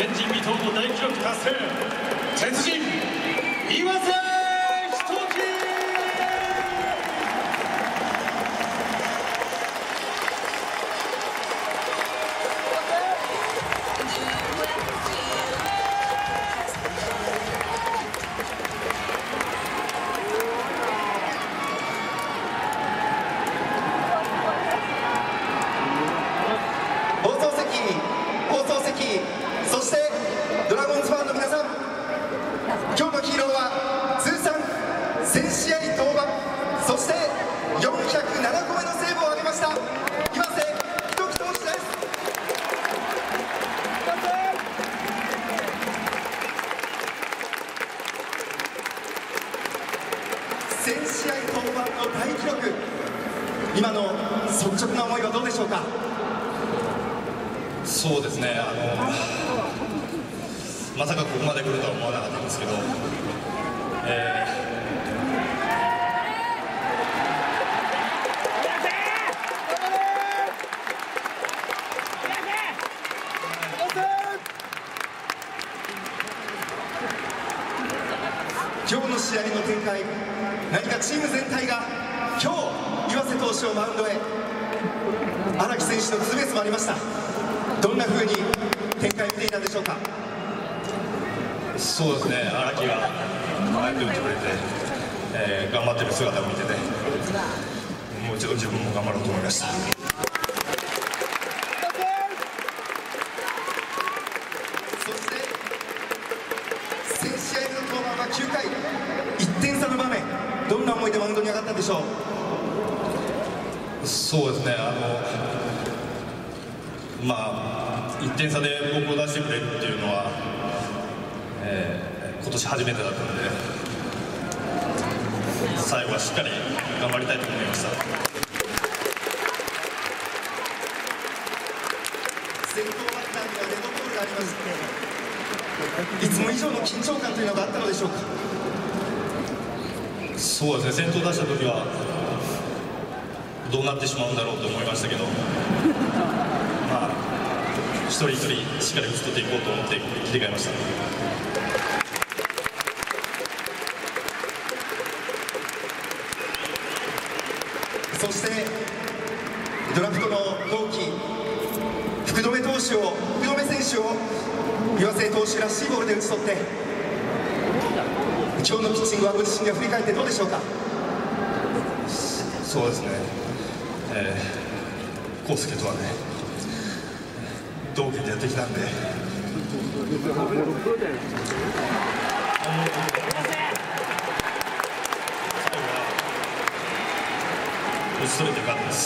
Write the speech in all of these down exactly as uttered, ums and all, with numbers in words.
前人未到の大記録達成、鉄人岩瀬仁紀。 そしてドラゴンズファンの皆さん、今日のヒーローは通算せん試合登板、そしてよんひゃくななこめのセーブを挙げました岩瀬仁紀投手です。せん試合登板の大記録、今の率直な思いはどうでしょうか。 そうですね、あのまさかここまで来るとは思わなかったんですけど、えー、今日の試合の展開、何かチーム全体が今日岩瀬投手をマウンドへ、荒木選手のツーベースもありました。どんな風に展開を見ていたでしょうか。 そうですね、荒木がああやって打ってくれて、えー、頑張ってる姿を見てて、もう一度自分も頑張ろうと思いました。 そしてせん試合目の登板はきゅうかい、いってん差の場面、どんな思いでマウンドに上がったでしょう。そうですね、あのまあいってん差で僕を出してくれっていうのは、えー、今年初めてだったので、最後はしっかり頑張りたいと思いました。 先頭バッターにはデッドボールがありまして、いつも以上の緊張感というのがあったのでしょうか。 そうですね、先頭出した時はどうなってしまうんだろうと思いましたけど、まあ一人一人しっかり打ち取っていこうと思って切り替えました。 そしてドラフトの同期福留投手を福留選手を岩瀬投手らしいボールで打ち取って、今日のピッチングはご自身が振り返ってどうでしょうか。 そうですね、えー、康介とはね同期でやってきたんで、打ち取れてよかったです。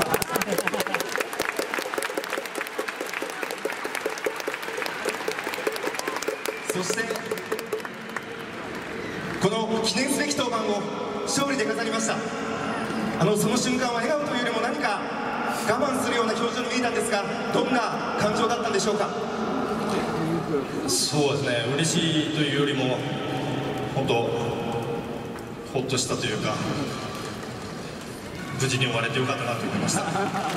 そしてこの記念すべき登板を勝利で飾りました。あのその瞬間は笑顔というよりも何か我慢するような表情に見えたんですが、どんな感情だったんでしょうか。 そうですね、嬉しいというよりも本当ほっとしたというか、無事に終われてよかったなと思いました。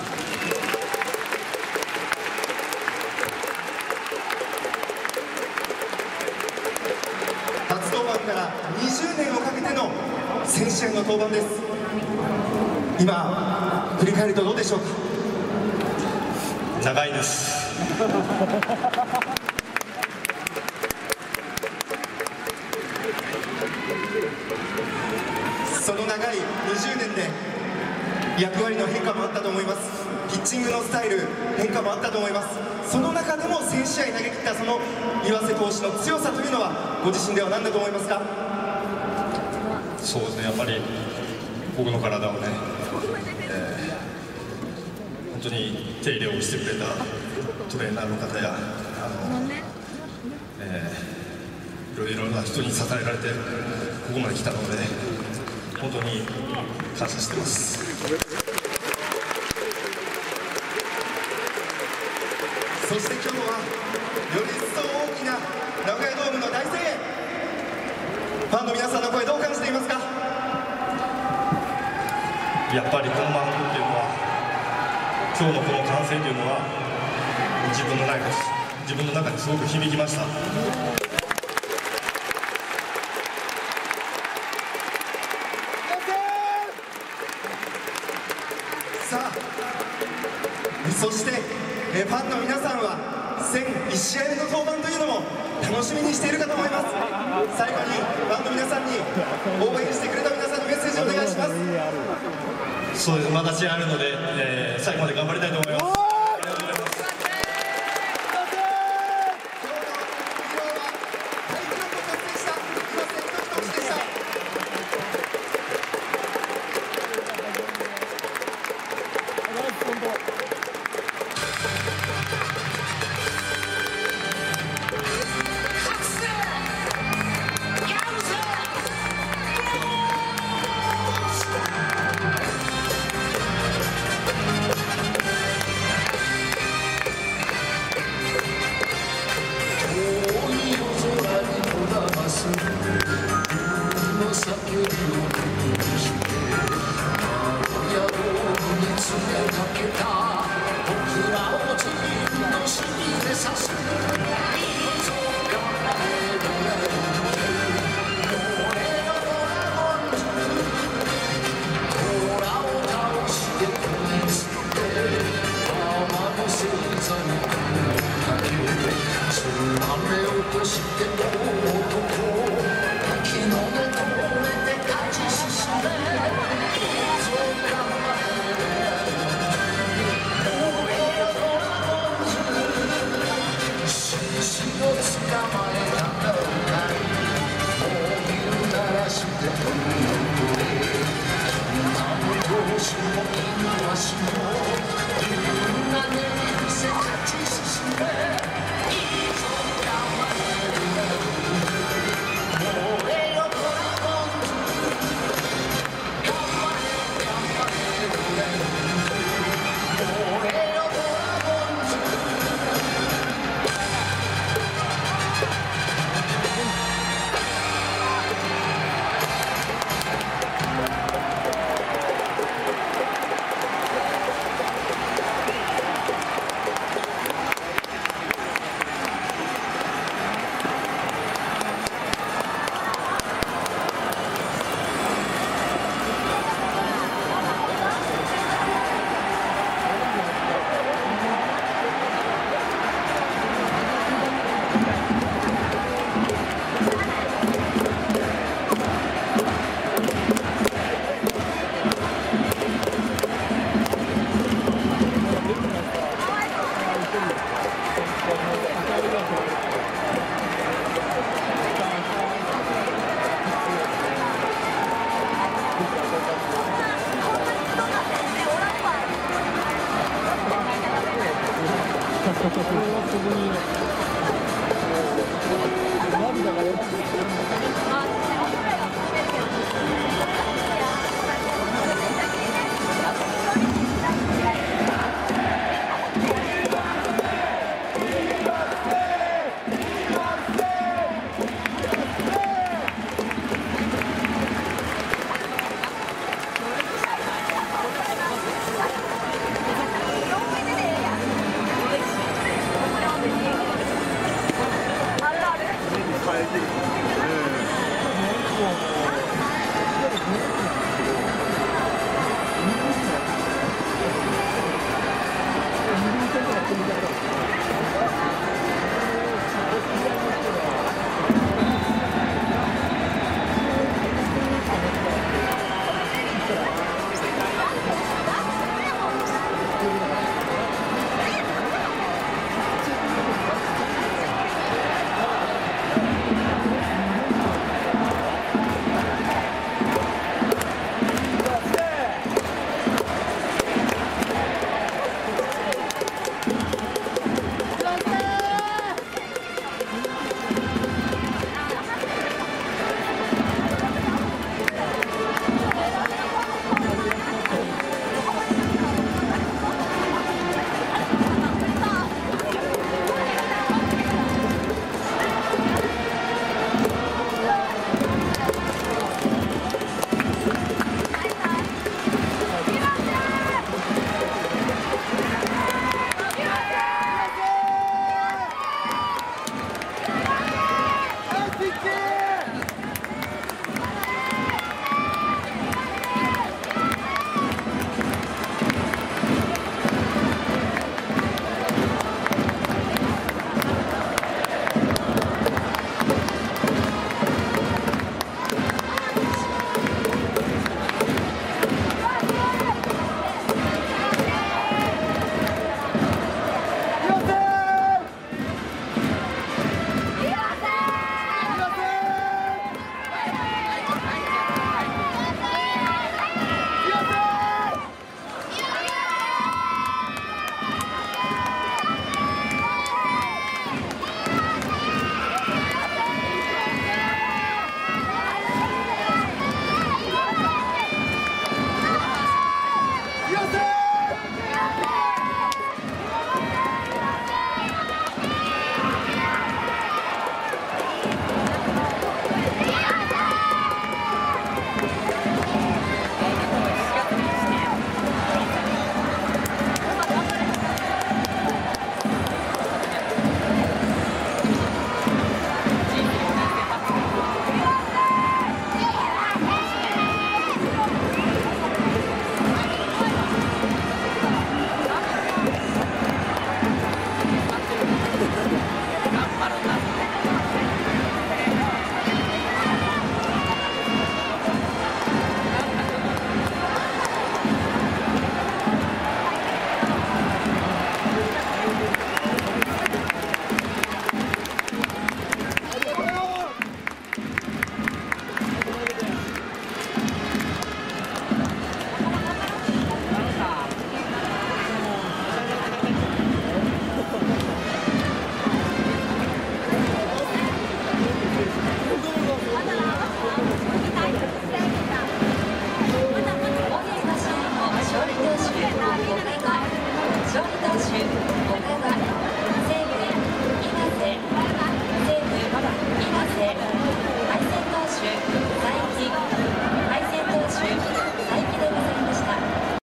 初登板からにじゅうねんをかけてのせん試合の登板です。今振り返るとどうでしょうか。 長いですその長いにじゅうねんで役割の変化もあったと思います。ピッチングのスタイル変化もあったと思います。その中でもせん試合投げ切ったその岩瀬投手の強さというのはご自身では何だと思いますか。 そうですね、やっぱり僕の体をね、えー、本当に手入れをしてくれたトレーナーの方や、あの、えー、いろいろな人に支えられてここまで来たので本当に感謝してます。 そして今日はより一層大きな名古屋ドームの大声援、ファンの皆さんの声どう感じていますか。 やっぱりこのマウンドっていうのは、今日のこの歓声というのは自分のライフです。 自分の中にすごく響きました。 さあ、そしてえファンの皆さんはせんいち試合目の登板というのも楽しみにしているかと思います。最後にファンの皆さんに応援してくれた皆さんにメッセージをお願いします。 そうです、まだ試合あるので、えー、最後まで頑張りたいと思います。 これはここに